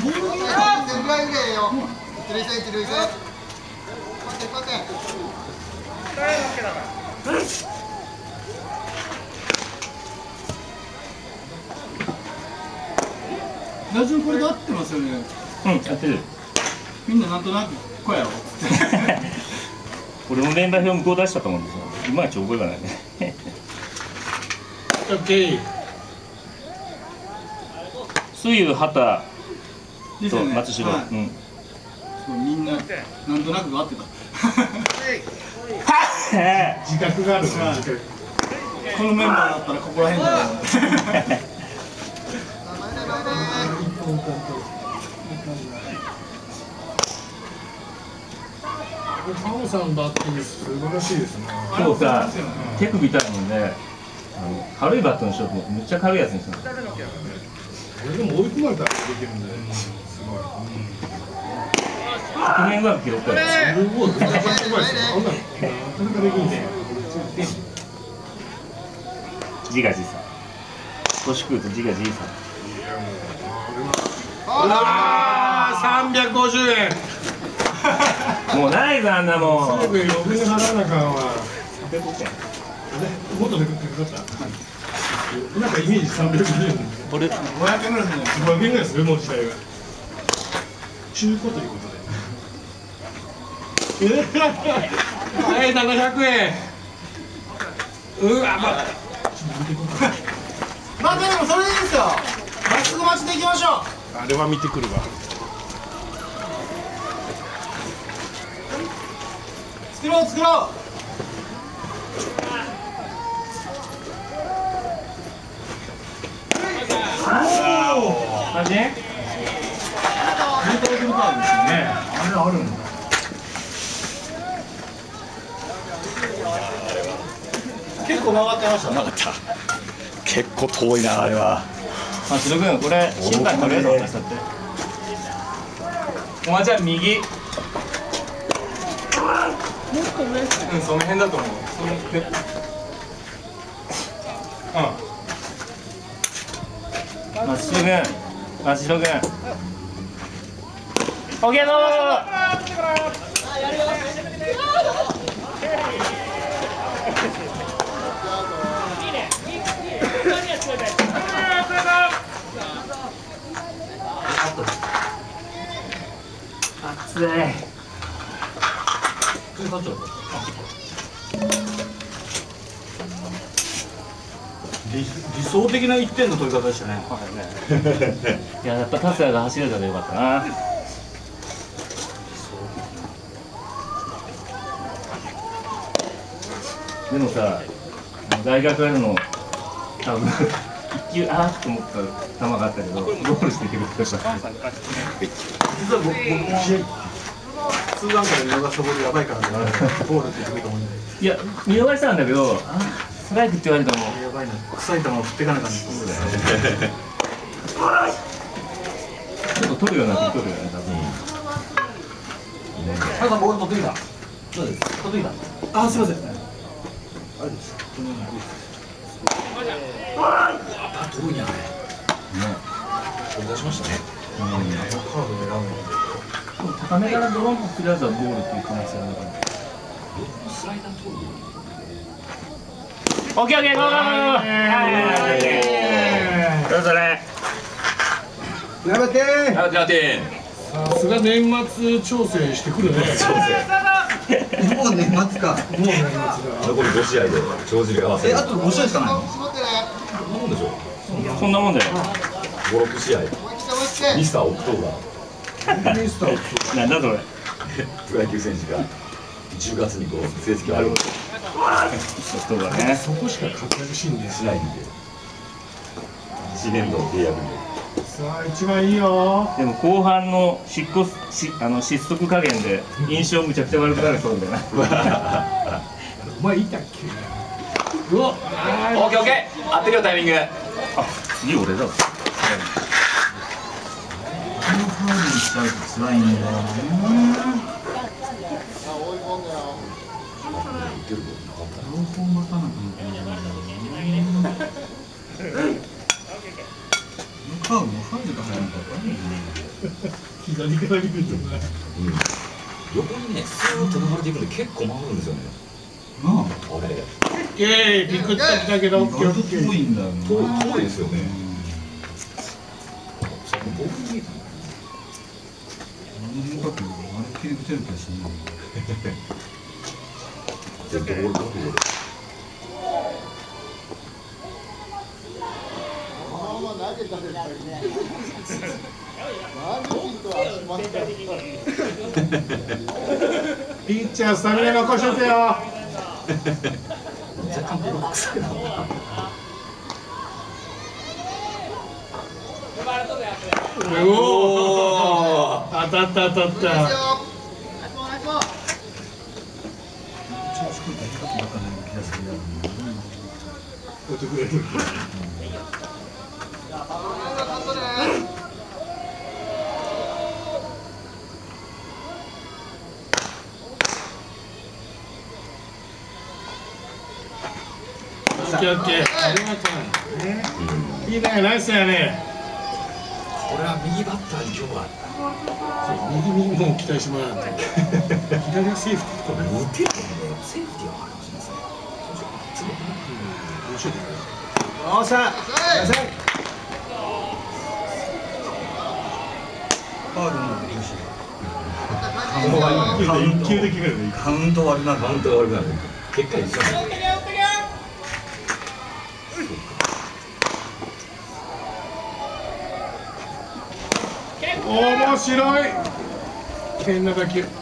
ラジオこれで合ってますよね。 うん、やってる。 みんななんとなくこうやろ。 俺もメンバー表向こう出したと思うんですよ。いまいち覚えがないね。 オッケー。 水遊畑と松代。うん。 そうみんななんとなく合ってた。 自覚があるな。 このメンバーだったらここら辺だろう。 タモさんのバッティング素晴らしいですね。 今日さ、手首痛いもんで、軽いバットにしようと思って、めっちゃ軽いやつにしたの。 これでも追い込まれたらできるんで、すごい。 100年ぐらい記録や。 すごい、めちゃくちゃうまいですよ。あんなのなかなかできんね。 自画自賛。年食うと自画自賛。 350円。 もうないぞあんなもん。 すぐ余分に払わなあかんわ。もっとでかかった。なんかイメージ350円。 これ500円ぐらいですね。 500円ぐらいですね、もう時代が。中古ということで。はい、700円。うわ、まあ。 まあでもそれでいいですよ。まっすぐ待ちでいきましょう。 あれは見てくるわ。 作ろう作ろう。 マジ？ あれあるんだ。結構曲がってました。 曲がった。結構遠いなあれは。 あ、しろくん、これ審判取れるの？渡したって。お前じゃあ右。 もっと上。うん、その辺だと思う。そので。 松代君、松代君。オッケーぞー。熱い。 理想的な1点の取り方でしたね。 いや、やっぱ達也が走れたらよかったな。でもさ、大学やるの多分一球あーっと思った球があったけど、ゴールしてくれたし。 実は僕も2段階で見逃したボールやばいからね。ボールって言ってもいいと思うんで。 いや、見逃したんだけど、ストライクって言われたもん。 やばいな。臭い球を振っていかなかった。 ちょっと取るようになって取るよね、多分。 原さん、ボール取ってきた。そうです。取ってきた。あ、すみません。あれです。遠いな。取り出しましたね。カード選ぶの。 高めからドロンとするやつはボールっていう可能性あるから。 スライダー通る。 オッケーオッケーゴーゴーゴー。それそれ。 頑張ってさすが年末調整してくるね。 もう年末か。 もう年末が。 残り5試合で帳尻合わせる。 あと5試合しかないの？ そんなもんでしょ。 そんなもんだよ。 5、6試合。ミスターオクトーバー。 ミスターなんだそれ。 プロ野球選手が10月にこう成績を上げる。 そうだね。 そこしか活躍しんねしないんで。1年度契約で。 さあ一番いいよ。 でも後半の失速加減で印象むちゃくちゃ悪くなるそうだよな。 お前いたっけ。うわ。 オッケーオッケー。合ってるよタイミング。 あ、次俺だわ。 ファウルにしちゃうと辛いんだよね。両方待たなきゃいけないんだよね。カーブもファウルが入るのか。 左から見るとね。 横にね、スーッと流れていくんで結構回るんですよね。 なあ、 あれ。 ピクッときたけど、 意外と遠いんだよな。 遠いですよね。さっきボール見えたの。 変化球、あれ切り口る気がするな。 で、ボール角度で。 ピッチャースタミナ残しとけよ。 若干ボール臭いな。 おお、当たった当たった。 調子くると変化球ばっかりの気がするな。 置いてくれる。オッケーオッケー。ありがとう。いいね、ナイスやね。 これは右バッターに今日は。 右も期待してもらう。左はセーフティーとかね。 打てるのでセーフティーはあるかもしれないですね。 よっしゃ。ファウルになってほしい。 1球で決めるね。 カウント悪なる。 カウントが悪くなる。結果一緒なんです。 面白い。変な打球。